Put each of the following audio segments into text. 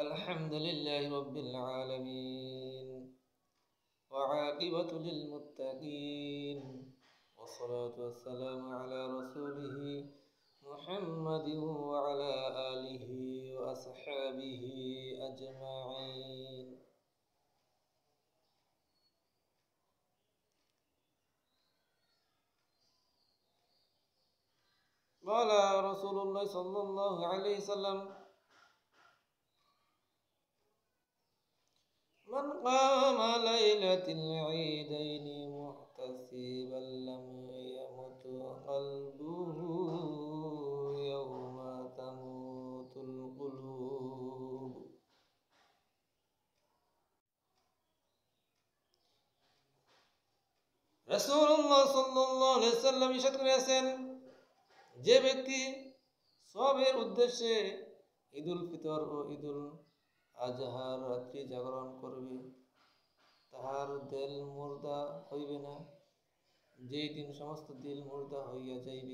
الحمد لله رب العالمين وعاقبة للمتقين والصلاة والسلام على رسوله محمد وعلى آله وأصحابه أجمعين. قال رسول الله صلى الله عليه وسلم: من قام ليلة العيدين محتسبا لم يمت قلبه يوم تموت القلوب. রাসূলুল্লাহ সাল্লাল্লাহু আলাইহি ওয়াসাল্লাম ইরশাদ করেছেন, যে ব্যক্তি সবের উদ্দেশ্যে ঈদুল ফিতর ও ঈদুল আজহার রাত্রি জাগরণ করবে তাহার দিল মুর্দা হইবে না, যেই দিন সমস্ত দিল মুর্দা হইয়া যাইবে।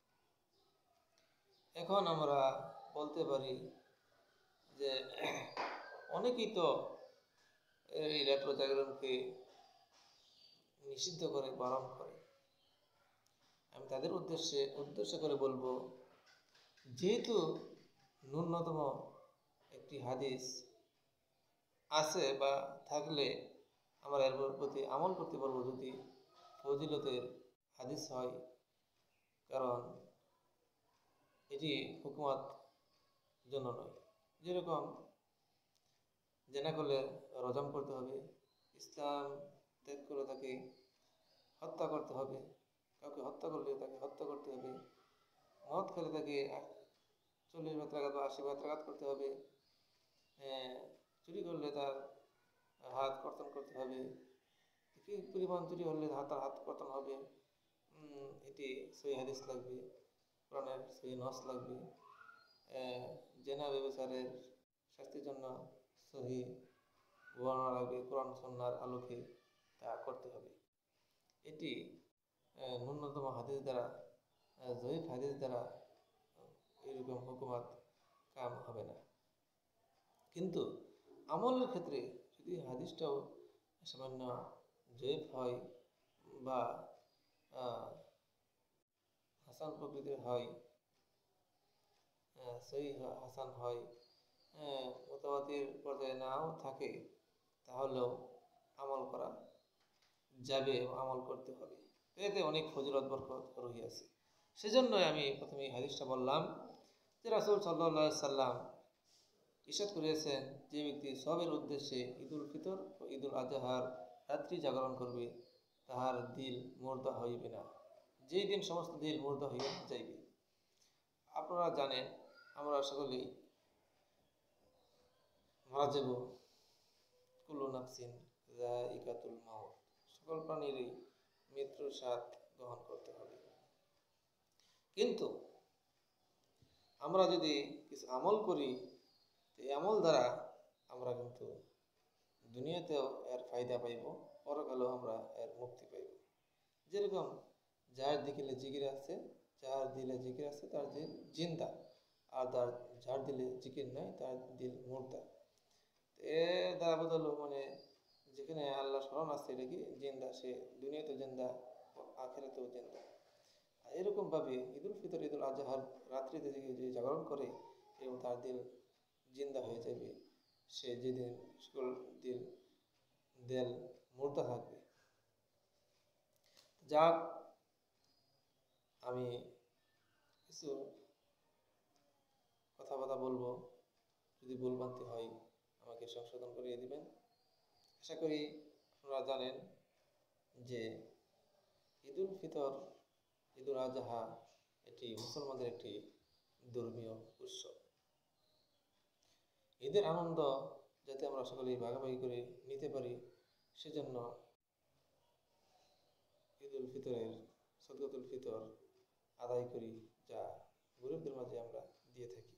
এখন আমরা বলতে পারি যে অনেকেই তো এই রাত্র জাগরণকে নিষিদ্ধ করে, বারণ করে। আমি তাদের উদ্দেশ্য করে বলবো, যেহেতু ন্যূনতম একটি হাদিস আছে বা থাকলে আমরা এর প্রতি আমল করতে পারবো, যদি ফজিলতের হাদিস হয়। কারণ এটি হুকুমাত জন্য নয়। যেরকম জেনা করলে রজম করতে হবে, ইসলাম ত্যাগ করে তাকে হত্যা করতে হবে, কাউকে হত্যা করলে তাকে হত্যা করতে হবে, মদ খেলে তাকে 40 বেত্রাঘাত বা 80 বেত্রাঘাত করতে হবে, চুরি করলে তার হাত কর্তন করতে হবে, কি পরিমাণ চুরি হলে তার হাত কর্তন হবে, এটি সহি হাদিস লাগবে, কোরআনের সহি নস লাগবে। জেনা ব্যভিচারের শাস্তির জন্য সহি বর্ণনা লাগবে, কোরআন সুন্নাহর আলোকে তা করতে হবে। এটি ন্যূনতম হাদিস দ্বারা, জয়ীফ হাদিস দ্বারা এরকম হুকুমাত কাম হবে না। কিন্তু আমলের ক্ষেত্রে যদি হাদিসটাও সামান্য জয়ীফ হয় বা হাসান প্রকৃতির হয়, সহিহ হাসান হয়, মুতাওয়াতির পর্যায়ে নাও থাকে, তাহলেও আমল করা যাবে এবং আমল করতে হবে। এতে অনেক ফজিলত বরকত রহিয়াছে। সেজন্যই আমি প্রথমে এই হাদিসটা বললাম যে রাসূল সাল্লাল্লাহু আলাইহি সাল্লাম ইরশাদ করেছেন, যে ব্যক্তি সবের উদ্দেশ্যে ঈদুল ফিতর ও ঈদুল আজহার রাত্রি জাগরণ করবে তাহার দিল মুর্দা হইবে না, যেই দিন সমস্ত দিল মুর্দা হইয়া যাইবে। আপনারা জানেন আমরা সকলেই মারা যাব, কুল্লু নাফসিন যায়িকাতুল মাউত, সকল প্রাণীরই মৃত্যুর স্বাদ গ্রহণ করতে হবে। কিন্তু আমরা যদি কিছু আমল করি, এই আমল দ্বারা আমরা কিন্তু দুনিয়াতেও এর ফায়দা পাইব, পরকালেও আমরা এর মুক্তি পাইব। যেরকম যার দিলে জিকির আছে, যার দিলে জিকির আছে তার দিল জিন্দা, আর যার দিলে জিকির নাই তার দিল মুর্দা। এর দ্বারা বদল মানে যেখানে আল্লাহ স্মরণ আছে এটা কি জিন্দা, সে দুনিয়াতেও জিন্দা, আখিরাতেও জিন্দা। এরকমভাবে ঈদুল ফিতর ঈদুল আজহার রাত্রিতে যে জাগরণ করে এবং তার দিল জিন্দা হয়ে যাবে, সে যেদিন সকল দিল মুর্দা থাকবে। যাক, আমি কিছু কথা বলবো, যদি ভুলভ্রান্তি হয় আমাকে সংশোধন করিয়ে দিবেন। আশা করি আপনারা জানেন যে ঈদুল ফিতর ঈদুল আজহা এটি মুসলমানদের একটি ধর্মীয় উৎসব। ঈদের আনন্দ যাতে আমরা সকলেই ভাগাভাগি করে নিতে পারি, সেজন্য ঈদুল ফিতরের সদকাতুল ফিতর আদায় করি, যা গরিবদের মাঝে আমরা দিয়ে থাকি।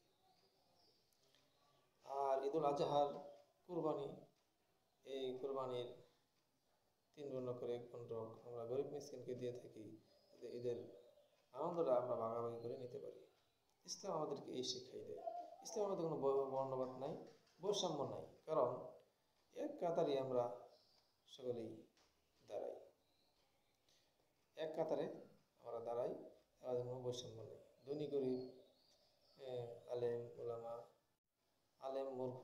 আর ঈদুল আজহার কুরবানি, এই কুরবানির 3 বর্ণ করে 1 বন্টক আমরা গরিব মিসকিনকে দিয়ে থাকি, যাতে ঈদের আনন্দটা আমরা ভাগাভাগি করে নিতে পারি। ইসলাম আমাদেরকে এই শিক্ষাই দেয়। ইসলাম আমাদের কোনো বর্ণবাদ নাই, বৈষম্য নাই, কারণ এক কাতারে আমরা সকলেই দাঁড়াই, এক কাতারে আমরা দাঁড়াই, আমাদের কোনো বৈষম্য নেই। ধনী গরিব, আলেম ওলামা, আলেম মূর্খ,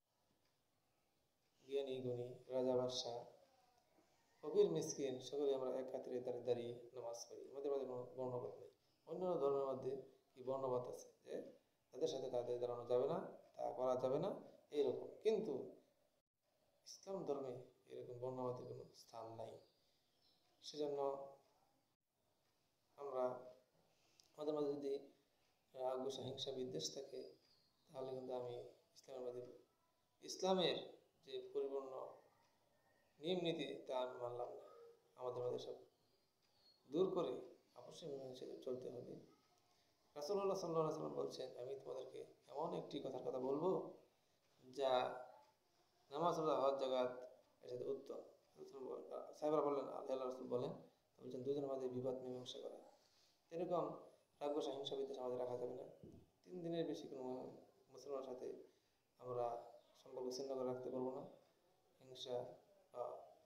জ্ঞানী গুণী, রাজা বাদশাহ, ফকির মিসকিন, সকলে আমরা এক কাতারে দাঁড়িয়ে নামাজ পড়ি। আমাদের মাঝে কোনো বর্ণবাদ নেই। অন্য ধর্মের মধ্যে কি বর্ণবাদ আছে, যে তাদের সাথে তাদের দাঁড়ানো যাবে না, তা করা যাবে না, এইরকম। কিন্তু ইসলাম ধর্মে এরকম বর্ণবাদের কোনো স্থান নাই। সেজন্য আমরা আমাদের মাঝে যদি রাগ গোসা হিংসা বিদ্বেষ থাকে, তাহলে কিন্তু আমি ইসলামের যে পরিপূর্ণ নিয়ম নীতি তা আমি মানলাম না। আমাদের মাঝে সব দূর করে অবশ্যই মিলেমিশে চলতে হবে। রাসূলুল্লাহ সাল্লাল্লাহু আলাইহি ওয়াসাল্লাম বলছেন, আমি তোমাদেরকে এমন একটি কথার কথা বলবো যা নামাজ রোজা হজ জাকাত এর সাথে উত্তম। সাহাবারা বললেন, আল্লাহ রাসূল বলেন, বলছেন দুজনের মাঝে বিবাদ মীমাংসা করা। এরকম রাগ গোসা হিংসা বিদ্বেষ আমাদের রাখা যাবে না। 3 দিনের বেশি কোনো মুসলমানের সাথে আমরা সম্পর্ক ছিন্ন করে রাখতে পারবো না। হিংসা বা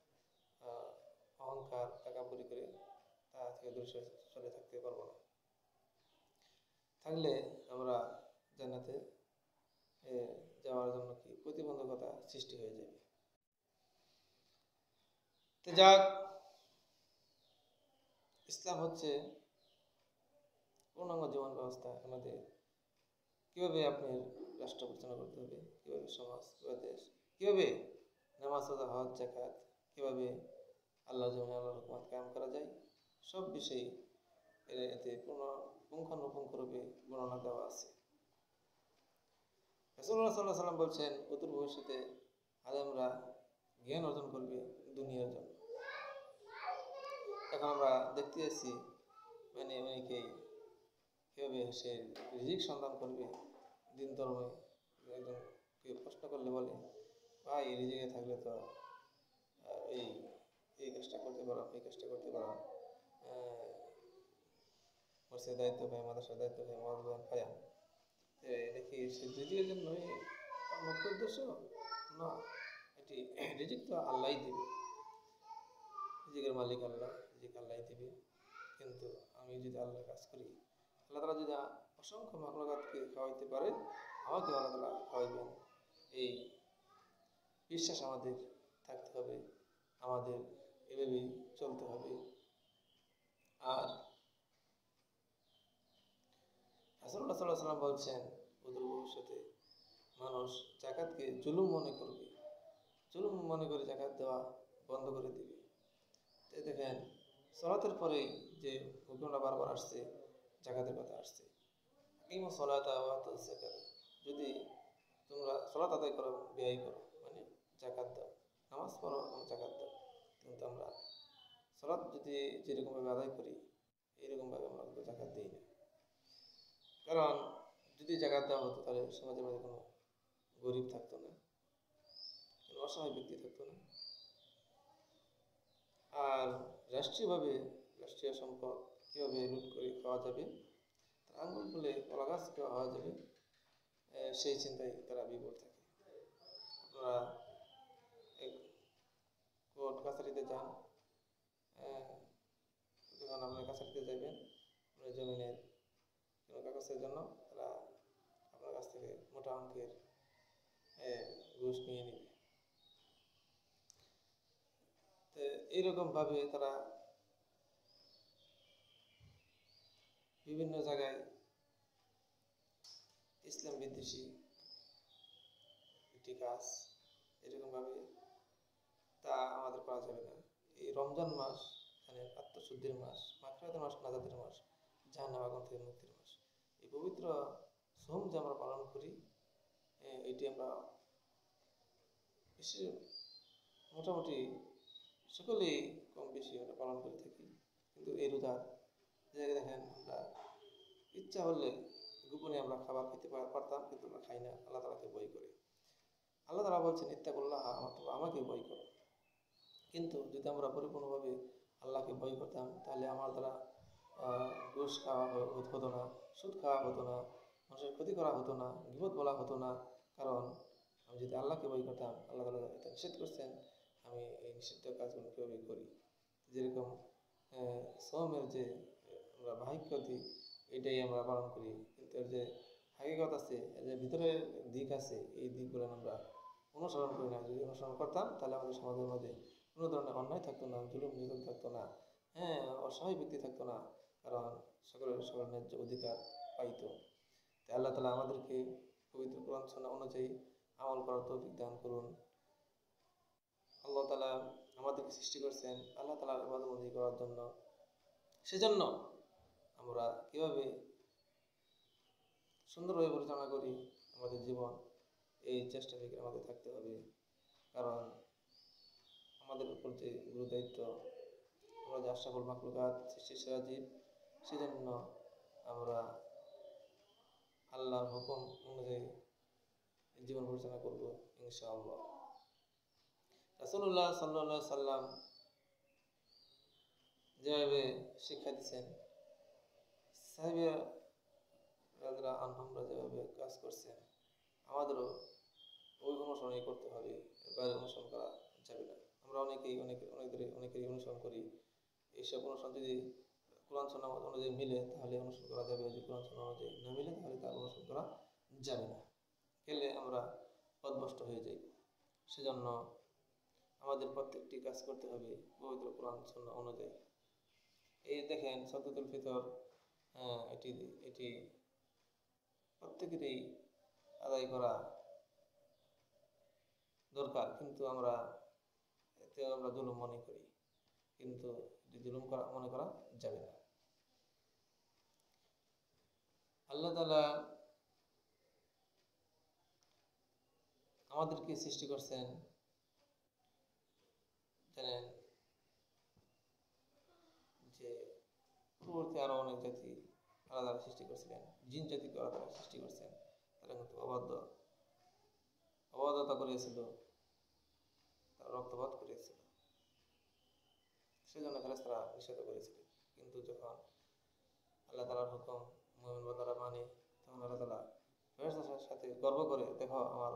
অহংকার তাকাব্বুরি করে তা থেকে দূরে চলে থাকতে পারবো না। থাকলে আমরা জান্নাতে যাওয়ার জন্য কি প্রতিবন্ধকতা সৃষ্টি হয়ে যাবে। তো যাক, ইসলাম হচ্ছে পূর্ণাঙ্গ জীবন ব্যবস্থা। আমাদের কিভাবে আপনার রাষ্ট্র পরিচালনা করতে হবে, কিভাবে সমাজ, কিভাবে দেশ, কিভাবে নামাজ রোজা হজ জাকাত, কিভাবে আল্লাহর জন্য আল্লাহর হুকুম কায়েম করা যায়, সব বিষয়ে এতে পুঙ্খানুপুঙ্খরূপে বর্ণনা দেওয়া আছে। রাসূলুল্লাহ সাল্লাল্লাহু আলাইহি ওয়াসাল্লাম বলছেন, অদূর ভবিষ্যতে আলেমরা জ্ঞান অর্জন করবে দুনিয়ার জন্য। এখন আমরা দেখতে আসছি অনেকেই কীভাবে সে রিজিক সন্ধান করবে দিন ধর্মে। একজন কেউ প্রশ্ন করলে বলে, ভাই রিজিকে থাকলে তো এই এই কাজটা করতে পারো, এই কাজটা করতে পারো, মসজিদের দায়িত্ব পায়, মাদ্রাসার দায়িত্ব পায়, মহাজন পায়, দেখি সে রিজিকের জন্যই মুখ্য উদ্দেশ্য না। এটি রিজিক তো আল্লাহই দেবে, রিজিকের মালিক আল্লাহ, রিজিক আল্লাহই দেবে। কিন্তু আমি যদি আল্লাহর কাজ করি, আল্লাহ তাআলা যদি অসংখ্য মাখলুকাতকে খাওয়াইতে পারে, আমাকে আল্লাহ তাআলা খাওয়াইবেন, এই বিশ্বাস আমাদের থাকতে হবে। আমাদের এভাবেই চলতে হবে। আর রাসূলুল্লাহ সাল্লাল্লাহু আলাইহি ওয়াসাল্লাম বলছেন, অদূর ভবিষ্যতে মানুষ যাকাতকে জুলুম মনে করবে, জুলুম মনে করে যাকাত দেওয়া বন্ধ করে দিবে। তাই দেখেন, সালাতের পরে যে হুকুমটা বারবার আসছে, যাকাতের কথা আসছে, আকিমুস সালাতা ওয়া আতুজ যাকাত। যদি তোমরা সালাত আদায় করো, ব্যয় করো, মানে যাকাত দাও, নামাজ পড়ো এবং যাকাত দাও। কিন্তু আমরা সালাত যদি যেরকমভাবে আদায় করি, এইরকমভাবে আমরা কিন্তু যাকাত দিই না। কারণ যদি যাকাত দেওয়া হতো, তাহলে সমাজের মধ্যে কোনো গরিব থাকতো না, কোনো অসহায় ব্যক্তি থাকতো না। আর রাষ্ট্রীয়ভাবে রাষ্ট্রীয় সম্পদ কীভাবে লুট করে খাওয়া যাবে, তার আঙুল ফুলে কলা গাছ খাওয়া যাবে, সেই চিন্তায় তারা বিভোর থাকে। আপনারা কোর্ট কাছারিতে যান, যখন আপনি কাছারিতে যাবেন, আপনার জমিনের কোনো কাগজের জন্য তারা আপনার কাছ থেকে মোটা অঙ্কের ঘুষ নিয়ে নেবে। তো এইরকমভাবে তারা বিভিন্ন জায়গায় ইসলাম বিদ্বেষী একটি কাজ, এরকমভাবে তা আমাদের করা যাবে না। এই রমজান মাস মানে আত্মশুদ্ধির মাস, মাগফিরাতের মাস, নাজাতের মাস, জাহান্নাম আগুন থেকে মুক্তির মাস। এই পবিত্র সোম যে আমরা পালন করি, এটি আমরা বেশি মোটামুটি সকলেই কম বেশি আমরা পালন করে থাকি। কিন্তু এই রোজার জায়গায় দেখেন, আমরা ইচ্ছা হলে গোপনে আমরা খাবার খেতে পারতাম, কিন্তু আমরা খাই না, আল্লাহ তাআলাকে ভয় করে। আল্লাহ তাআলা বলছেন, ইত্তাকুল্লাহ, আমাকে ভয় করো। কিন্তু যদি আমরা পরিপূর্ণভাবে আল্লাহকে ভয় করতাম, তাহলে আমার দ্বারা ঘুষ খাওয়া হতো না, সুদ খাওয়া হতো না, মানুষের ক্ষতি করা হতো না, গীবত বলা হতো না। কারণ আমি যদি আল্লাহকে ভয় করতাম, আল্লাহ তাআলা এটা নিষেধ করছেন, আমি এই নিষিদ্ধ কাজগুলো কীভাবে করি। যেরকম শ্রমের যে আমরা বাহিক্য দিক, এটাই আমরা পালন করি, কিন্তু এর যে হাকিকত আছে, এর যে ভিতরের দিক আছে, এই দিকগুলো আমরা অনুসরণ করি না। যদি অনুসরণ করতাম তাহলে আমাদের সমাজের মধ্যে কোনো ধরনের অন্যায় থাকতো না, জুলুম নির্যাতন থাকতো না, অসহায় ব্যক্তি থাকতো না, কারণ সকলের ন্যায্য অধিকার পাইতো। তাই আল্লাহ তাআলা আমাদেরকে পবিত্র কোরআন সুন্নাহ অনুযায়ী আমল করার তৌফিক দান করুন। আল্লাহ তাআলা আমাদেরকে সৃষ্টি করছেন আল্লাহ তাআলার ইবাদত বন্দেগী করার জন্য। সেজন্য আমরা কীভাবে সুন্দরভাবে পরিচালনা করি আমাদের জীবন, এই চেষ্টা থেকে আমাদের থাকতে হবে। কারণ আমাদের উপর যে গুরু দায়িত্ব, আমরা যে আশরাফুল মাখলুকাত, সৃষ্টির সেরা জীব, সেজন্য আমরা আল্লাহর হুকুম অনুযায়ী জীবন পরিচালনা করব ইনশাআল্লাহ। রাসূলুল্লাহ সাল্লাল্লাহু আলাইহি সাল্লাম যেভাবে শিক্ষা দিচ্ছেন, সাহাবীরা রাদিয়াল্লাহু আনহুমরা যেভাবে কাজ করছেন, আমাদেরও ওই অনুসরণই করতে হবে, এর বাইরে অনুসরণ করা যাবে না। আমরা অনেকেই অনুসরণ করি, এইসব অনুসরণ যদি কোরআন সুন্নাহ অনুযায়ী মিলে তাহলে অনুসরণ করা যাবে, যদি কোরআন সুন্নাহ অনুযায়ী না মিলে তাহলে তার অনুসরণ করা যাবে না, গেলে আমরা পথভ্রষ্ট হয়ে যাই। সেজন্য আমাদের প্রত্যেকটি কাজ করতে হবে পবিত্র কোরআন সুন্নাহ অনুযায়ী। এই দেখেন সাদকাতুল ফিতর, এটি এটি প্রত্যেকেরই আদায় করা দরকার, কিন্তু আমরা এতে আমরা জুলুম মনে করি, কিন্তু জুলুম করা মনে করা যাবে না। আল্লাহ তাআলা আমাদেরকে সৃষ্টি করছেন, জানেন যে পূর্ববর্তী আরো অনেক জাতি আলাদা সৃষ্টি করেছিলেন, জিন জাতিকে আলাদা সৃষ্টি করছেন, তারা কিন্তু অবাধ্যতা করেছিল, তারা রক্তপাত করেছিল, সেজন্য ফেরেশতারা নিষেধ করেছিল। কিন্তু যখন আল্লাহ তাআলার হুকুম মুমিন বান্দারা মানে, তখন আল্লাহ তাআলা ফেরেশতাদের সাথে গর্ব করে, দেখো আমার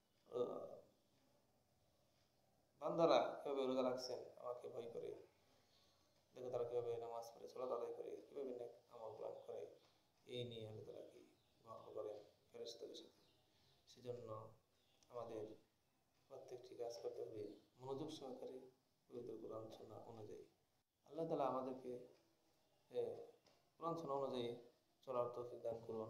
বান্দারা কিভাবে রোজা রাখছেন আমাকে ভয় করে, দেখো তারা কিভাবে নামাজ পড়ে, সালাত আদায় করে, কিভাবে নেক আমল করে, এই নিয়ে আল্লাহ তাআলা কি গর্ব করেন ফেরেশতাদের সাথে। সেজন্য আমাদের প্রত্যেকটি কাজ করতে হবে মনোযোগ সহকারে পবিত্র কোরআন সুন্নাহ অনুযায়ী। আল্লাহ তাআলা আমাদেরকে কোরআন সুন্নাহ অনুযায়ী চলার তৌফিক দান করুন।